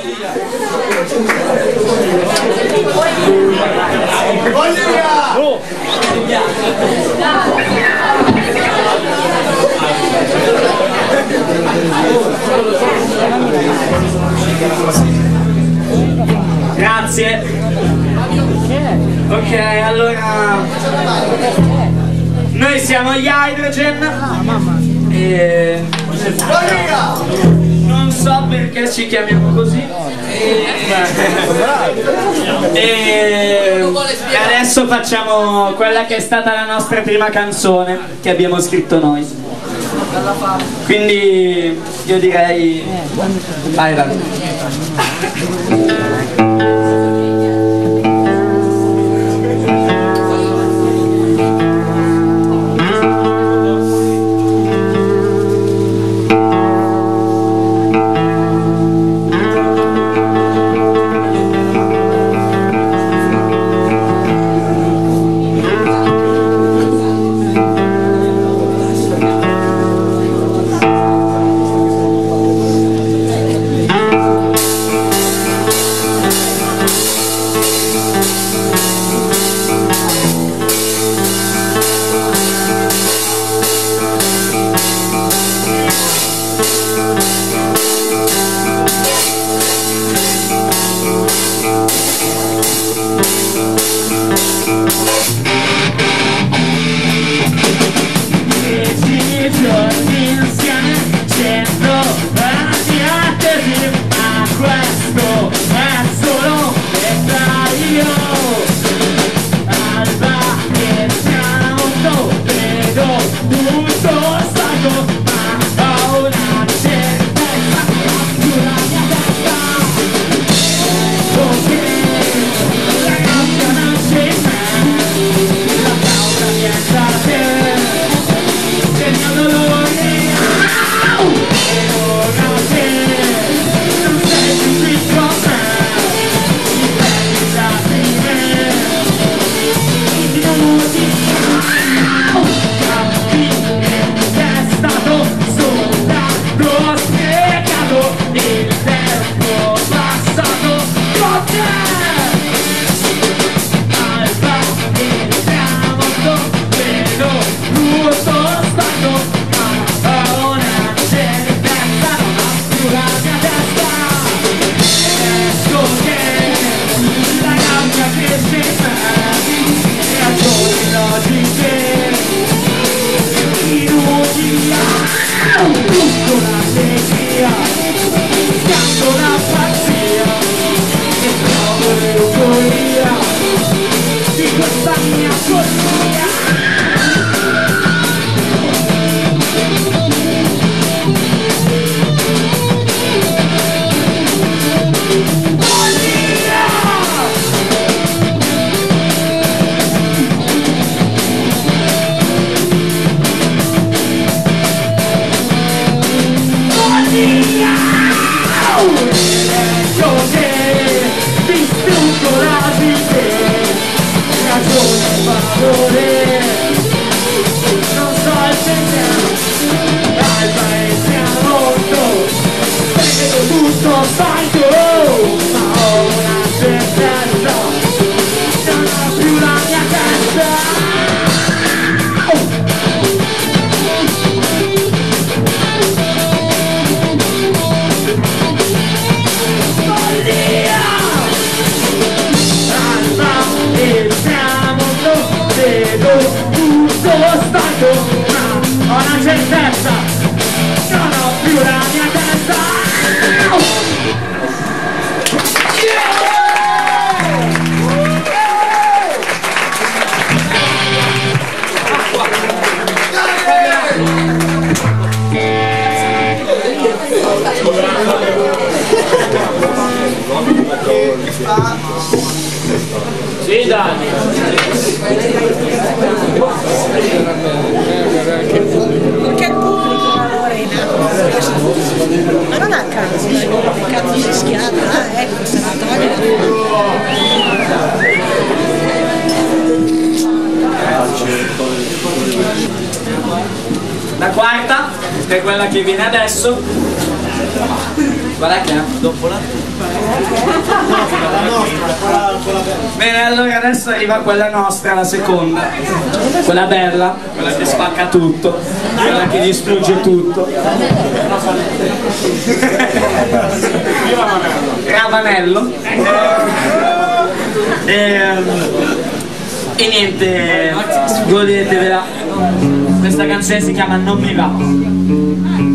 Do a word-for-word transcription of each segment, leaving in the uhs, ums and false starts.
Grazie. Ok, allora noi siamo gli Hydrogen e non so perché ci chiamiamo così e, e adesso facciamo quella che è stata la nostra prima canzone che abbiamo scritto noi, quindi io direi vai vai. Sì, Dani. Perché il pubblico Lorena, ma non a caso, peccato si schiata, ah ecco, se la toglie. La quarta, che è quella che viene adesso, Guarda che dopo la bene, allora adesso arriva quella nostra, la seconda, quella bella, quella che spacca tutto, quella che distrugge tutto. Ravanello. E, e niente, godetevela. Questa canzone si chiama Non mi va.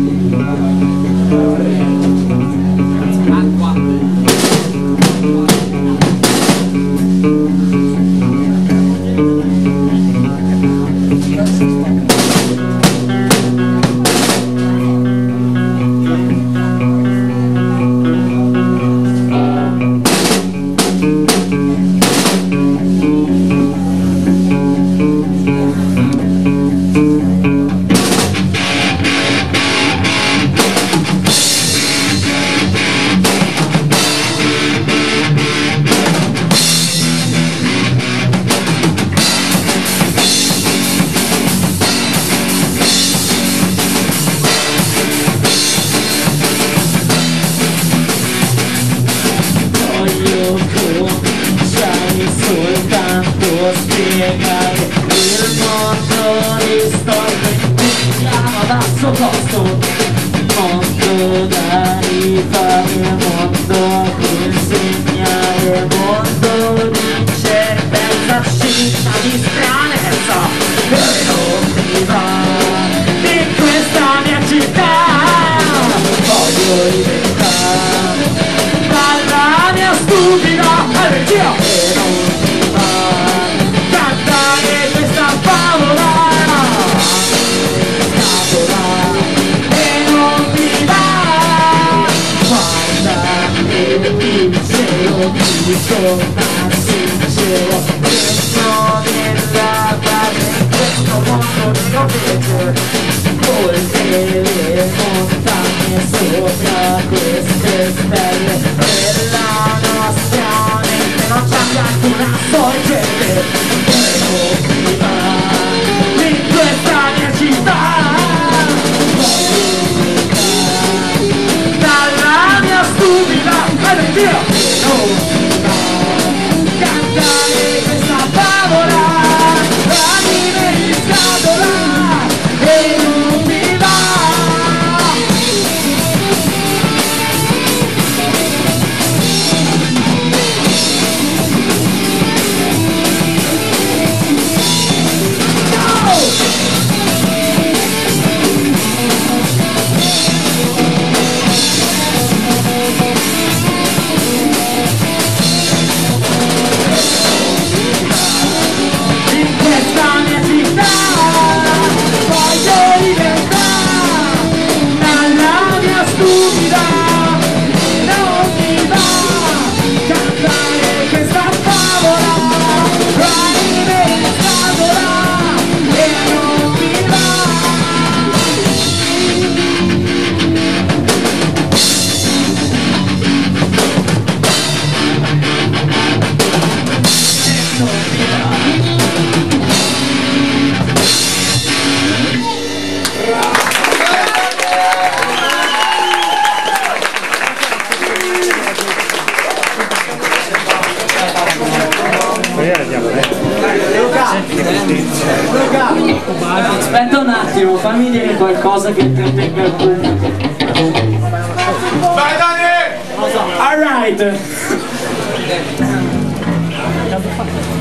Il mondo distorto indiano dal suo posto, mondo da rifare, mondo che insegnare, mondo di incertezza, scelta di stranezza, e non mi va in questa mia città, voglio diventare dalla mia stupida allergia, e non mi va cantare questa favola, favola, e non mi va, guarda il cielo, mi torna sincero, dentro nella base, in questo mondo che non vede, oltre le montagne, sopra queste stelle, nella nostra mente non c'è alcuna sorgente. In questa mia città dalla mia stupida allergia, non mi va cantare questa favola, anime di scatola, e non mi va. Aspetta un attimo, fammi dire qualcosa che intrattenga il pubblico. Vai Dani! Alright!